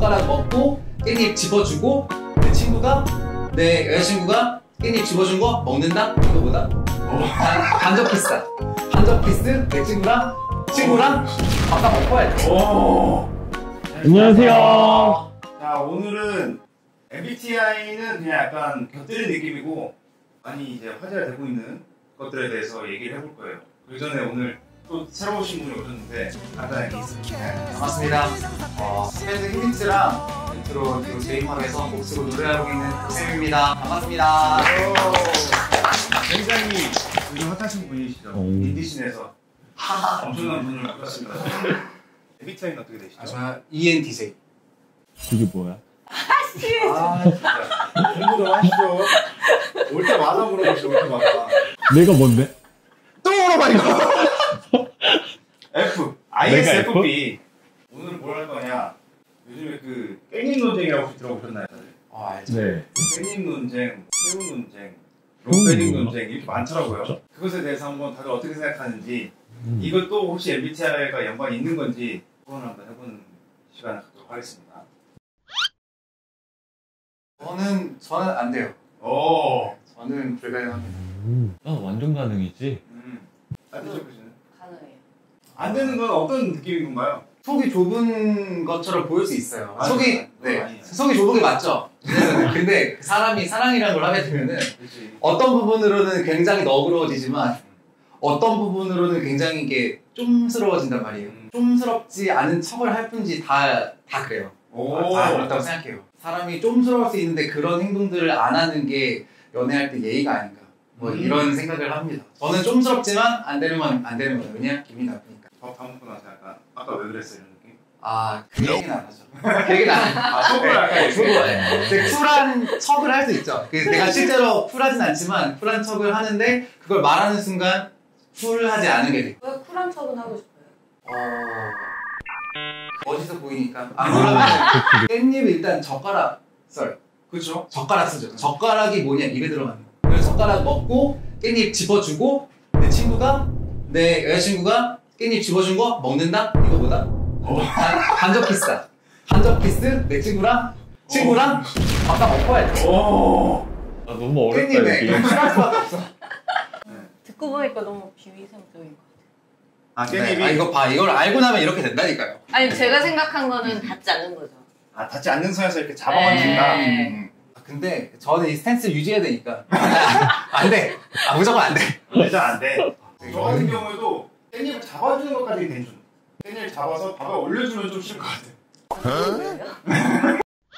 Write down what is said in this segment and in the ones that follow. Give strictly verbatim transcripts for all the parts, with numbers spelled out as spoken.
젓가락 먹고 깻잎 집어주고 내 친구가 내 여자친구가 깻잎 집어준 거 먹는다? 이거보다 반접 피스다. 반접 피스 내 친구랑 친구랑 아까 먹고 와야지. 오. 안녕하세요. 자, 오늘은 엠비티아이는 그냥 약간 곁들인 느낌이고 많이 이제 화제가 되고 있는 것들에 대해서 얘기를 해볼 거예요. 그 전에 오늘 또 새로 오신 분이 오셨는데 간단하게 있습니다. 네, 반갑습니다. 어, 스페드 히비츠랑 인트로 제이팝에서 곡으로 노래하고 있는 고쌤입니다. 반갑습니다. 굉장히 요즘 핫하신 분이시죠. 오. 인디신에서 엄청난 분을 모셨습니다. 엠비티아이는 어떻게 되시죠? 아, 저는 이엔티제이. 그게 뭐야? 아, 진짜. 공부 좀 하시죠. 올 때마다 물어보시죠, 올 때마다. 내가 뭔데? 또 물어봐, 이거! F. 아이에스에프피. 오늘 뭘 할 거냐? 요즘에 그 깻잎 논쟁이라고 혹시 들어보셨나요, 다들? 어, 알죠. 네. 깻잎 논쟁, 새우 논쟁, 롱베딩 논쟁 이렇게 많더라고요. 그것에 대해서 한번 다들 어떻게 생각하는지, 음. 이것도 혹시 엠비티아이가 연관이 있는 건지 토론을 한번 해보는 시간을 갖도록 하겠습니다. 저는 저는 안 돼요. 오. 저는 불가능합니다. 음. 아, 완전 가능이지. 음. 안 되죠, 그죠? 가능해요. 안 되는 건 어떤 느낌인 건가요? 속이 좁은 것처럼 보일 수 있어요. 아니, 속이 아니, 네 아니. 속이 좁은 게 맞죠. 근데 사람이 사랑이라는 걸 하게 되면은 그렇지. 어떤 부분으로는 굉장히 너그러워지지만 어떤 부분으로는 굉장히 이게 좀스러워진단 말이에요. 음. 좀스럽지 않은 척을 할 뿐이지 다 다 그래요. 오. 다 그렇다고 생각해요. 사람이 좀스러울 수 있는데 그런 행동들을 안 하는 게 연애할 때 예의가 아닌가. 뭐 음. 이런 생각을 합니다. 저는 좀스럽지만 안 되는 건 안 되는 거예요. 왜냐? 기분이 나쁘니까. 밥 다 먹고 나서 약간 아까 왜 그랬어 이런 느낌? 아, 그 얘기는 안 하죠. 그 얘기는 안 하죠. 아, 속을 약간 속을, 이렇게. 네. 되게 쿨한 척을 할 수 있죠. 그래서 내가 실제로 쿨하진 않지만 쿨한 척을 하는데 그걸 말하는 순간 쿨하지 않은 게 돼. 왜 쿨한 척은 하고 싶어요? 어... 멋있어 보이니까. 안 그러면 깻잎 일단 젓가락 썰. 그렇죠. 젓가락 쓰죠. 젓가락이 뭐냐 입에 들어가는 거. 그래서 젓가락 먹고 깻잎 집어주고 내 친구가 내 여자친구가 깻잎 집어준 거 먹는다? 이거보다 반, 반접 피스다. 반접 피스 내 친구랑 친구랑 아까 먹고 와야지. 오. 아, 너무 어렵다, 깻잎에 이게. 쿨할 수밖에 없어. 듣고 보니까 너무 비위생적인 것 아, 네, 깻잎이 아, 이거 봐. 이걸 알고 나면 이렇게 된다니까요. 같아요. 아니 제가 생각한 거는 닿지 않는 거죠. 아, 닿지 않는 선에서 이렇게 잡아만진다. 네. 음. 아, 근데 저는 이 스탠스 유지해야 되니까 안 돼. 아, 무조건 안 돼. 일단 안 돼. 저 같은 경우에도 깻잎을 잡아주는 것까지 괜찮. 깻잎을 잡아서 밥에 올려주면 좀 싫을 것 같아. 왜요?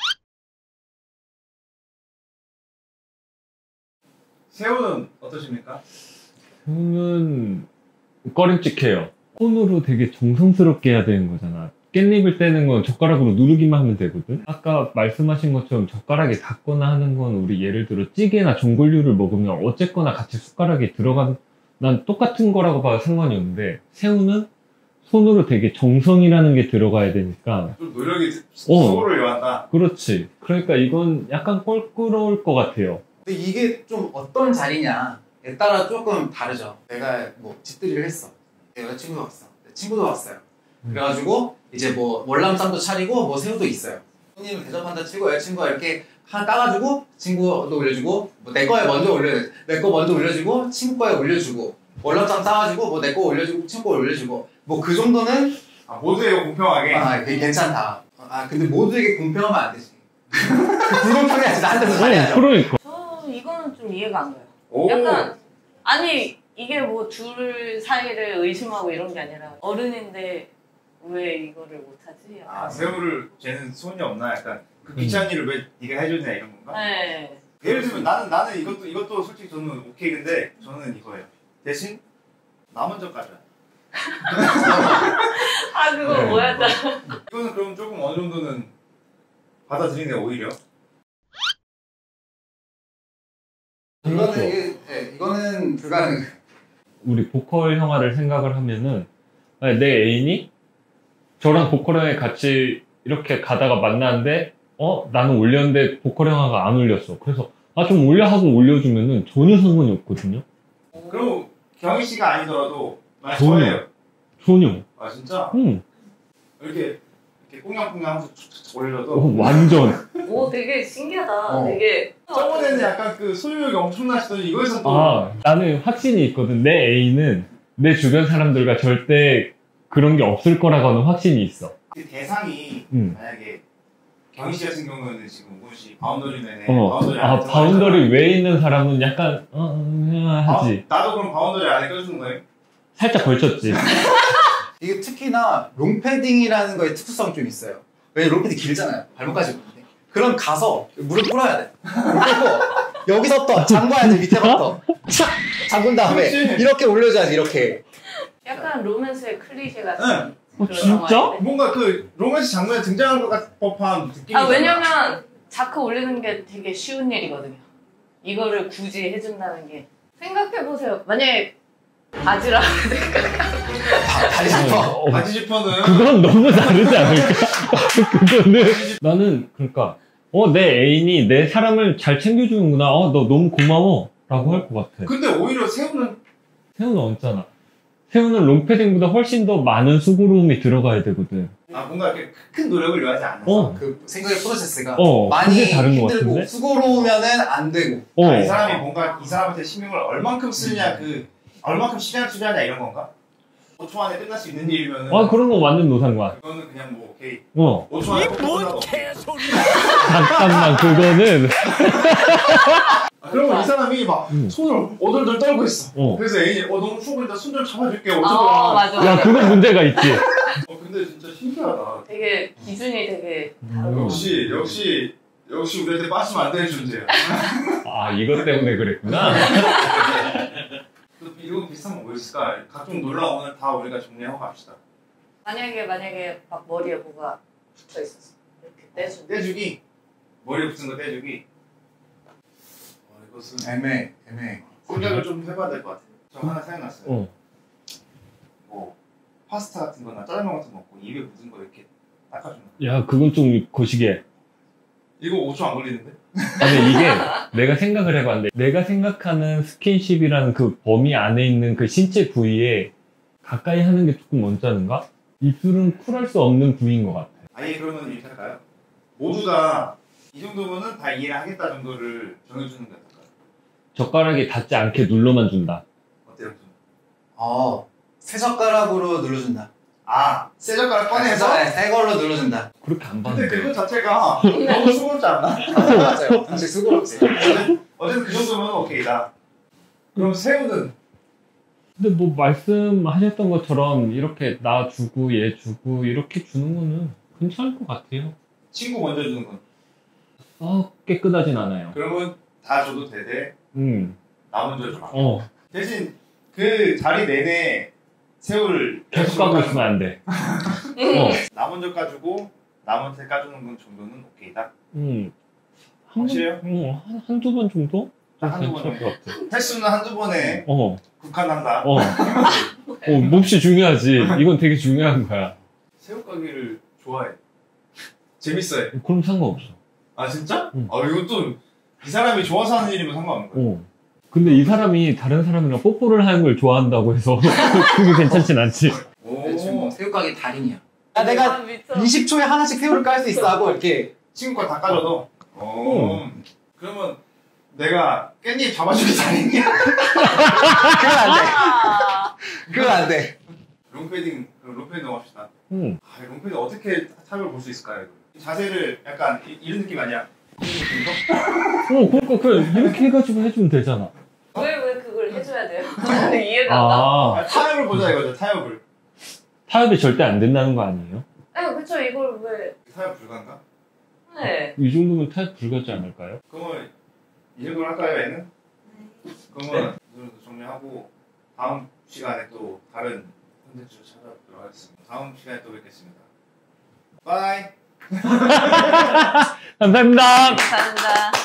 새우는 어떠십니까? 형은 꺼림칙해요. 손으로 되게 정성스럽게 해야 되는 거잖아. 깻잎을 떼는 건 젓가락으로 누르기만 하면 되거든. 아까 말씀하신 것처럼 젓가락에 닿거나 하는 건 우리 예를 들어 찌개나 전골류를 먹으면 어쨌거나 같이 숟가락에 들어간 난 똑같은 거라고 봐도 상관이 없는데 새우는 손으로 되게 정성이라는 게 들어가야 되니까 좀 노력이 어. 소를 요한다. 그렇지. 그러니까 이건 약간 껄끄러울 것 같아요. 근데 이게 좀 어떤 자리냐에 따라 조금 다르죠. 내가 뭐 집들이를 했어. 내 여자친구도 왔어. 내 친구도 왔어요. 그래가지고 이제 뭐 월남쌈도 차리고 뭐 새우도 있어요. 손님을 대접한다 치고 여자친구가 이렇게 하나 따가지고 친구도 올려주고 뭐 내 거에 먼저 올려 내 거 먼저 올려주고 친구 거에 올려주고 월남쌈 싸가지고 뭐 내 거 올려주고 친구 거 올려주고 뭐 그 정도는 아, 모두에게 공평하게. 아 그게 괜찮다. 아 근데 모두에게 공평하면 안 되지. 불공평해야지. 나한테도 잘해야죠. 어, 그러니까. 저 이거는 좀 이해가 안 가요. 오. 약간 아니 이게 뭐 둘 사이를 의심하고 이런 게 아니라 어른인데 왜 이거를 못하지? 약간. 아, 새우를 쟤는 손이 없나? 약간 그 귀찮은 일을 왜 네가 해주냐 이런 건가? 네. 예를 들면 나는 나는 이것도 이것도 솔직히 저는 오케이. 근데 저는 이거예요. 대신 나 먼저 가자. 아 그거 네. 뭐였다. 이거는 그럼 조금 어느 정도는 받아들이네 오히려. 이거는 이게, 네, 이거는 불가능. 우리 보컬 형아를 생각을 하면은 아니, 내 애인이 저랑 보컬 형이 같이 이렇게 가다가 만나는데 어? 나는 올렸는데 보컬 형아가 안 올렸어. 그래서 아 좀 올려 하고 올려주면은 전혀 상관이 없거든요. 그럼 경희 씨가 아니더라도 만약 전혀. 저예요. 전혀. 아 진짜? 응. 이렇게 이렇게 꽁냥꽁냥 하면서 툭툭 올려도 어, 완전. 오 되게 신기하다. 어. 되게 저번에는 약간 그 소유욕이 엄청나시더니 이거에서 또 아, 나는 확신이 있거든. 내 애인은 내 주변 사람들과 절대 그런 게 없을 거라고는 확신이 있어. 그 대상이 음. 만약에 경희 씨 같은 경우는 지금 우건 씨 바운더리 내내 어, 바운더리 아, 안에 바운더리 외에 있는 사람은 약간, 어, 어, 하지. 아, 나도 그럼 바운더리 안에 껴주는 거예요? 살짝 걸쳤지. 이게 특히나 롱패딩이라는 거에 특수성이 좀 있어요. 왜냐면 롱패딩 길잖아요. 발목까지 오는데. 그럼 가서 무릎 꿇어야 돼. 그리고 여기서부터 잠궈야 돼. 밑에부터 착 잠근 다음에 그렇지. 이렇게 올려줘야지. 이렇게. 약간 로맨스의 클리셰 같은. 응. 어, 그런 진짜? 영화인데. 뭔가 그 로맨스 장면에 등장한 것 같은 법한 느낌이 아 왜냐면 자크 올리는 게 되게 쉬운 일이거든요. 이거를 굳이 해준다는 게 생각해 보세요. 만약에 바지라 다- 다리 잡아. 어, 바지 지퍼는 그건 너무 다르지 않을까? 그거는. 나는, 그러니까, 어, 내 애인이 내 사람을 잘 챙겨주는구나. 어, 너 너무 고마워. 라고 할 것 같아. 근데 오히려 새우는 새우는 얹잖아. 새우는 롱패딩보다 훨씬 더 많은 수고로움이 들어가야 되거든. 아 뭔가 이렇게 큰 노력을 요하지 않아서 어. 그 생각의 프로세스가 어, 많이 그게 다른 것 힘들고 같은데? 수고로우면은 안 되고. 어. 아, 이 사람이 뭔가 이 사람한테 신경을 얼만큼 쓰느냐 그 얼만큼 시간을 투자하냐 이런 건가? 오 초 안에 끝날 수 있는 일이면은 아, 그런 거 완전 노상관. 그거는 그냥 뭐 오케이 어. 오 초 안에 끝나도 잠깐만, 그거는. 아, 그러면 이 사람이 막 음. 손을 오돌돌 떨고 있어. 어. 그래서 애인이 어 너무 추워 보인다 손 좀 잡아줄게 오 초 아 동안. 맞아. 야, 그건 문제가 있지. 어 근데 진짜 신기하다. 되게 기준이 되게 음. 역시 역시 역시 우리한테 빠지면 안 되는 존재야. 아, 이것 때문에 그랬구나. 또 이거 비슷한 거 뭐 있을까? 각종 놀라운 오늘 다 우리가 정리하고 갑시다. 만약에 만약에 막 머리에 뭐가 붙어 있었어. 이렇게 떼준. 떼주기 머리에 붙은 거 떼주기. 어, 이것은 애매, 애매. 생각을 좀 해봐야 될 것 같아. 저 하나 생각났어요. 어. 뭐 파스타 같은 거나 짜장면 같은 거 먹고 입에 묻은 거 이렇게 닦아주는 거. 야, 그건 좀 거시기해. 이거 오 초 안 걸리는데? 근데 이게 내가 생각을 해봤는데 내가 생각하는 스킨십이라는 그 범위 안에 있는 그 신체 부위에 가까이 하는 게 조금 언짢은가? 입술은 쿨할 수 없는 부위인 것 같아. 아예 그러면 이렇게 할까요? 모두 다 이 정도면은 다 이해를 하겠다 정도를 정해주는 게 어떨까요? 젓가락이 닿지 않게 눌러만 준다. 어때요? 좀? 어, 새 젓가락으로 눌러준다. 아, 새 젓가락 꺼내서? 새, 새 걸로 눌러준다. 그렇게 안 근데 봤는데. 그거 자체가 너무 수고롭지 않나? 맞아요, 맞아요. 사실 수고롭지. 어쨌든 그 정도면 오케이다. 그럼 새우는? 근데 뭐 말씀하셨던 것처럼 이렇게 나 주고 얘 주고 이렇게 주는 거는 괜찮을 것 같아요. 친구 먼저 주는 건? 아, 깨끗하진 않아요. 그러면 다 줘도 되되 음. 나 먼저 줘라. 어. 대신 그 자리 내내 새우를 계속 까고 있으면 안 돼. 어. 나 먼저 까주고 남한테 까주는 건 정도는 오케이다. 음. 한 확실해요? 번, 어, 한, 한두 번 정도? 딱 한두 번 괜찮을 것 같아. 횟수는 한두 번에 어. 국한한다. 어. 어, 몹시 중요하지. 이건 되게 중요한 거야. 새우 까기를 좋아해. 재밌어해. 그럼 상관없어. 아 진짜? 응. 아 이것도 이 사람이 좋아서 하는 일이면 상관없는 거야. 어. 근데 이 사람이 다른 사람이랑 뽀뽀를 하는 걸 좋아한다고 해서 그게 괜찮진 않지. 네, 지금 뭐 오. 새우가게 달인이야. 야, 내가 아, 미쳐. 이십 초에 하나씩 새우를 깔 수 있어 하고 이렇게. 친구 거 다 까줘도. 오. 어. 그러면 내가 깻잎 잡아주기 잘했냐? 그건 안 돼. 아, 그건 안 돼. 롱패딩 그럼 롱패딩 넘어갑시다. 응. 아, 롱패딩 어떻게 탑을 볼 수 있을까요? 이거? 자세를 약간 이, 이런 느낌 아니야? 이런 느낌으로? 어, 그러니까 그냥 이렇게 해가지고 해주면 되잖아. 왜, 왜 그걸 해줘야 돼요? 이해가 안 가. 아, 아, 타협을 보자 이거죠. 타협을. 타협이 절대 안 된다는 거 아니에요? 아니, 그쵸, 이걸 왜. 타협 불가인가? 네. 이 정도면 타협 불가지 않을까요? 그러면 이 정도로 할까요, 얘는? 그러면 이 정도 정리하고 다음 시간에 또 다른 콘텐츠로 찾아뵙도록 하겠습니다. 다음 시간에 또 뵙겠습니다. 바이! 감사합니다. 감사합니다.